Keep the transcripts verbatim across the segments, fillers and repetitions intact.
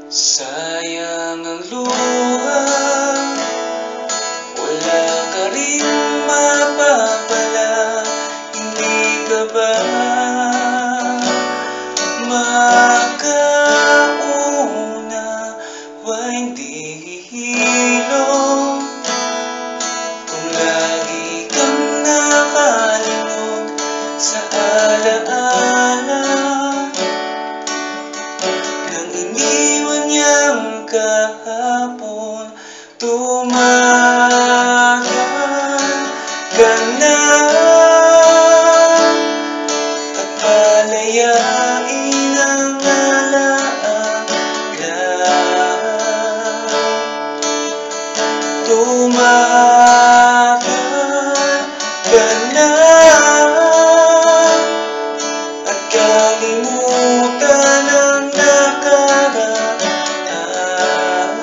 Sayang ang luha, wala ka rin mapapala. Hindi ka ba makauna o hindi hihilom kung lagi kang nakalimot sa alaala nang iniwan niyang kahapon? Tumagal ka na at palayain ang alaala. Tumagal ka na at kalimutan ang nakaraan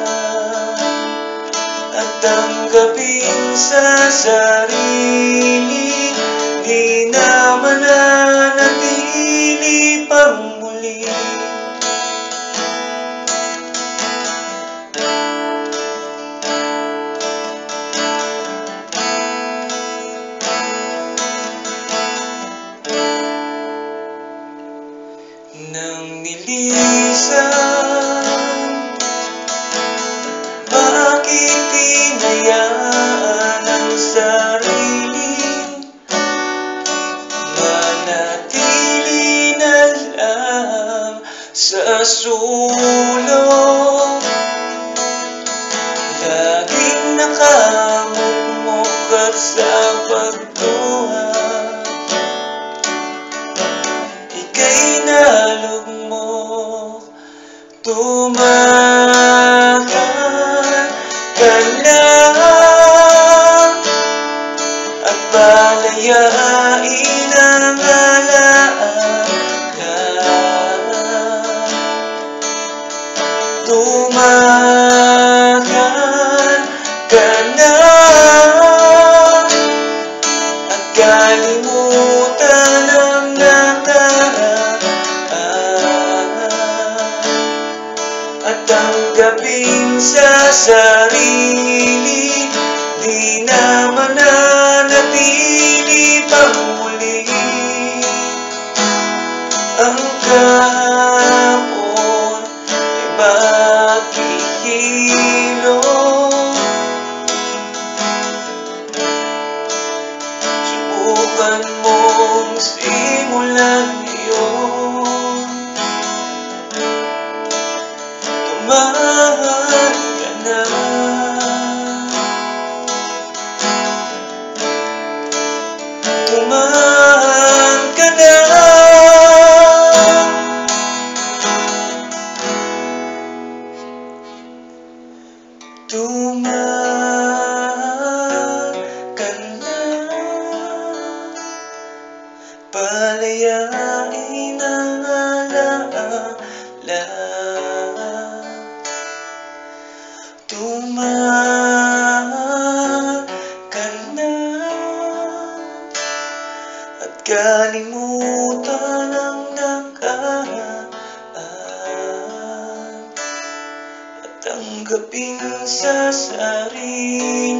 at tanggapin sa sarili, di na mananatili pang muli. Nang nilisan, bakit hinayaan ang sarili manatili na lang sa sulok? Laging nakamukmok at sa pagtuha ika'y nalugmok. Tumagal ka na at palayain ang alaala. Tumagal ka na at kalimutan ang nakaraan at tanggapin sa sarili, di na mananatili pang muli. Ang kahapon ay maghihilom. Subukan mong simulan ngayon. Tumahan ka na, tumahan ka na, tumahan ka na, palayain ang alaala. Tumagal ka na at kalimutan ang nakaraan at tanggapin sa sarili,